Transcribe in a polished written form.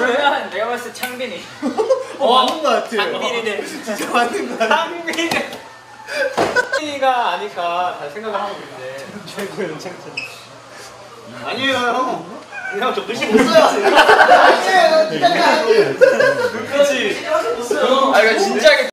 내가 봤을 때 창빈이. 맞는 거 같아. 창빈이네. 진짜 맞는 거 같아. 창빈이가 아닐까 다 생각을 하고 있는데. 최고의 창찬. 아니에요 형. 그냥 저 글씨 못 써요.